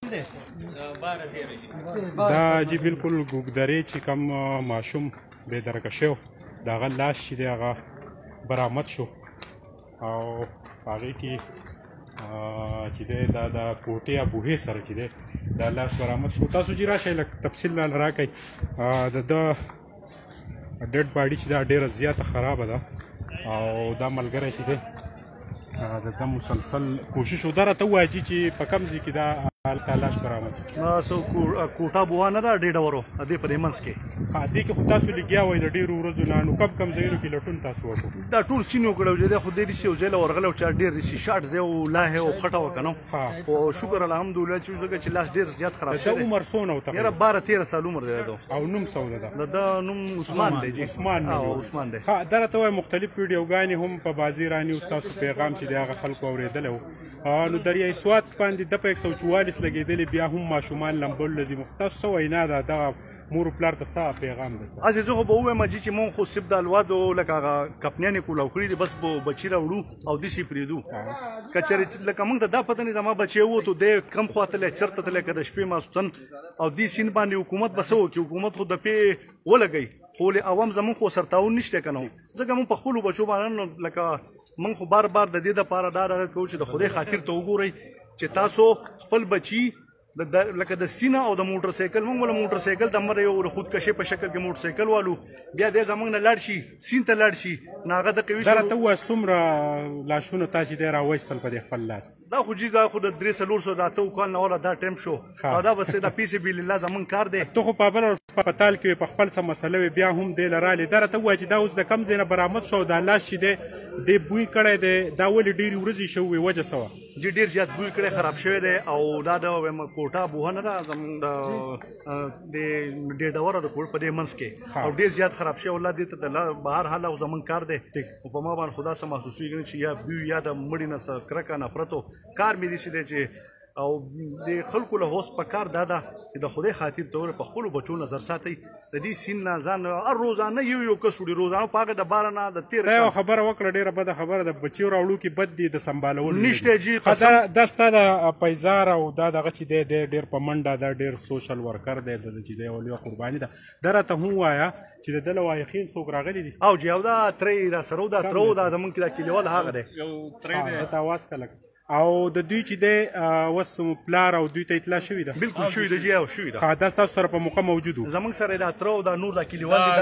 دا جی بالکل ګوګدرې چې کوم ماشوم بې درکه شو د هغه لاس چې دی هغه برآمد شو او هغې کې چې دی دا د کوټې یا بوهې سره چې دی دا لاس برآمد شو. تاسو چې راشئ لږ تفصیل راکئ. د ده ډیډ باډي چې دا ډېره زیاته خرابه ده او دا ملګری چې دی د ده مسلسل کوشش و. دا راته ووایه چې په کوم ځای کې دا لاس برآمد سو کوټه بوه نه ده ډېډورو دې په دې منځ کې دې کې خو تاسو لګیا وئ د ډېرو ورځو نه نو کم ځایونو کې لټون تاسو وکړو دا ټول سین وکړو چې دا خو دې رسي او ځای له ورغلی او چې ډېر رسي شاټ ځای او لاه او خټه وه که نه خو شکر الحمدلله چې ځکه چې لاس ډېر زیات خراب شوی دی. عمر څونه و یاره 12-13 سال عمر دی ده او نوم څه ده؟ د ده نوم عثمان دی. عثمان دی. دا راته وایي مختلف ویډیوګانې هم په بازي رانیو ستاسو پیغام چې د هغه خلکو اورېدلی و نو دریای سوات باندې د په 144 لګېدلې بیا هم ماشومان لمبلو لازم. تاسو څه وینا ده دغه مور و پلار ته څه پیغام ده؟ هسې زه خو به ووایم چې مونږ خو صرف د الوادو لکه هغه کپنیانې کولاو کړي دي بس بچي راوړو او داسې پرېږدو. که چېرې لکه مونږ ته دا پته نه زما بچی ووتو دی کم خوا تللی چېرته تللی که د شپې ماسخوتن او دې سیند باندې حکومت به څه وکړي. حکومت خو د پې ولګوي خو ولې عوام زمونږ خو سرتاون نشته که نه ځکه مونږ په خپلو بچو باندې لکه مونږ خو بار بار د دې دپاره دا دغه کوو چې د خدای خاطر ته وګورئ چې تاسو خپل بچي لکه د سینه او د موټر سایکل مونږ ول موټر سایکل د مر یو خودکشي په شکل کې موټر سایکل والو بیا د زمونږ نه لاړ شي سین ته لاړ شي ناغه د کوي دا ته و څومره لاشونو تا چې دی راوستل په خپل لاس دا خو جی دا خو د 300 کال نه ولا دا ټیم شو او دا بس د پی سی بي الله زمونږ کار دی. ته خو په بل هسپتال کې په خپل څه مسله بیا هم دی لراله دا ته و چې دا اوس د کم ځای نه برآمد شو دا لاس چې دی د بوی کړی دی دا ولې ډېرې ورځې شوې وجه څه وه؟ جی ډېر زیات بوی کړی خراب شوی دی او دا د کوټه بوه نه ده زمونږ د ډېډوره د کوټ په دې منځ کې او ډېر زیات خراب شوی الله دې ته د بهر حال او زمونږ کار دی او په ما باندې خدا څه محسوسېږي چې یا بوی یا د مړي نه څه کرکه نفرت کار مې داسې دی چې او د خلکو له اوس په کار دا ده چې د خدای خاطر ته په خپلو بچو نظر ساتئ. د دې سین نه ځان هر روزانه یو کس وړي روزانه په هغه د باره نه د تېره یوه خبره وکړه ډېره بده خبره ده بچي راوړو کې بد دي د سمبالولو نشته جي دا ستا د پیزار او دا دغه چې دی ډېر په منډه دا ډېر سوشل ورکر دی چې دی یوه لویه قرباني ده. دا راته هم ووایه چې د ده له وایخین څوک راغلي دي؟ او جي او دا ترې را سره دا ترو دا زمونږ کې دا کلیوال هغه دی یو ترې دی ته اواز که لږ او د دوی چې دی اوس پلار او دوی ته اطلاع شوې ده؟ بالکل شوې ده جی او شوې ده. دا ستاسو سره په موقع موجود و؟ زمونږ سره دا تره او دا نور دا کلیوال دي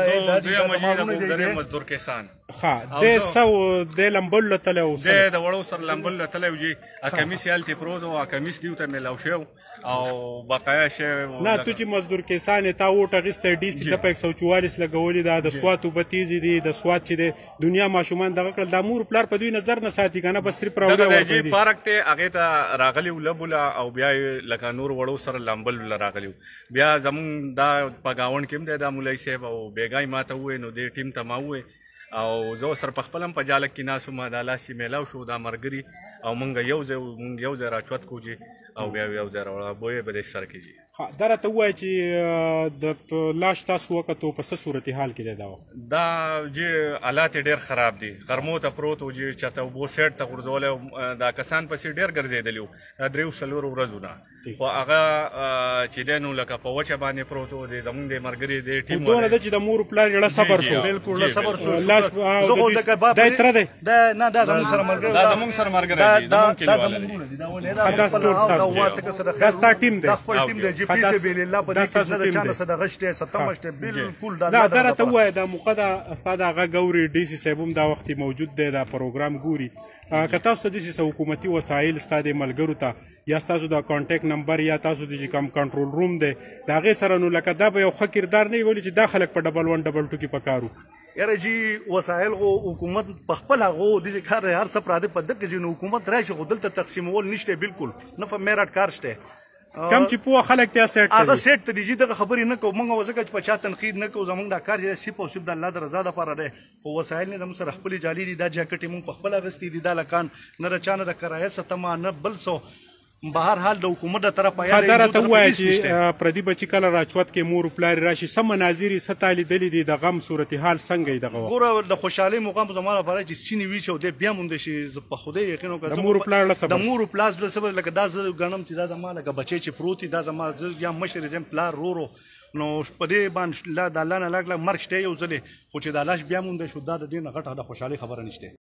مزدور کسان دی څه و دی لمبلو له تلی و دی د وړو سره لمبلو له تلی و جي کمیس یې هلتې پروت و کمیس دیو ته میلاو شوی او بقایا شوی نه تو چې مزدور کسان یې تا ووټ اخیستی ډي سي ته په 144 لګولي ده د سوات اوبه تیزې دي د سوات چې دی دنیا ماشومان دغه کړل دا مور پلار په دوی نظر نه ساتي که نه بس صرف راوړی ورکړي پارک ته هغې ته راغلي و لبوله او بیا یې لکه نور وړو سره لامبل له راغلي و بیا زمونږ دا په ګاونډ کې هم دی دا مولوي صاحب او بیګای ما ته ووایې نو دې ټیم ته ما ووایې او زه سره په خپل هم په جالک کې ناست وم دا لاس چې میلاو شو دا ملګري او مونږ یو ځای راچوت کړو جي او بیا یو ځای راوړه بویې به دې سره کې جي. دا راته ووایه چې د لاش تاسو وکتو په څه صورتحال کې دی دا وخت؟ دا جی حالات یې ډېر خراب دي غرمو ته پروت و جي چاته اوبو سیټ ته غورځولی دا کسان پسې ډېر ګرځېدلي وو دا 3-4 ورځو نه خو هغه چې دی نو لکه په وچه باندې پروت و دی زمونږ د ملګري د ټیم دونه ده چې د مور پلار زړه صبر شو بالکل صبر شو لاش دا یې تره دی نه دا زمونږ سره ملګری دا زمونږ سره ملګری دی زمونږ کلیوال دی دا ستا ټیم دی دا خپل ټیم دی جی پی سی بل الله په دې کې نه د چانه څه د غشته ستمشته بالکل دا راته ووایه دا موقع دا ستا د هغه ګوري ډي سي صاحب هم دا وختي موجود دی دا پروګرام ګوري که تاسو ته داسې څه حکومتي وسایل ستا د ملګرو ته یا ستاسو د کانټیکټ نمبر یا تاسو د چې کوم کنټرول روم دی د هغې سره نو لکه دا به یو ښه کردار نه وي ولې چې دا خلک په 1-1 2 کې په کار وو یاره جی وسایل خو حکومت په خپل هغو داسې کار دی هر څه پراده په دغه جي نو حکومت راشي خو دلته تقسیمول نشته بالکل نه په میرټ کار شته کم چې پوه خلک ته سیټ هغه سیټ ته دي چې دغه خبرې نه کوو موږ ځکه چې په چا تنقید نه کوو زموږ دا کار چې صرف او صرف د الله د رضا دپاره دی خو وسایل نه زموږ سره خپلې جالي دي دا جاکټ یې موږ په خپله اخیستي دي دا لکان نه د چا نه د کرایه څه تمه نه بل څه به هر حال د حکومت د طرفه یا دا راته ووایه چې پردي بچي کله راچوت کې مور پلار راشي څه مناظر یې څه تا لیدلي دي د غم صورتحال څنګه یې دغه وخت ګوره د خوشحالۍ مقام زما لپاره چې سینې وي چې او دی بیا موندی شي زه په خدای یقین وکړم د مور پلار له صبر د مور پلار له صبر لکه دا زه ګڼم چې دا زما لکه بچی چې پروت دی دا زما زه یا مشر یم پلار رورو نو په دې باندې د الله نه لاګ مرګ شته یو ځلې خو چې دا لاش بیا موندی شو دا د دې نه غټه د خوشحالۍ خبره نشته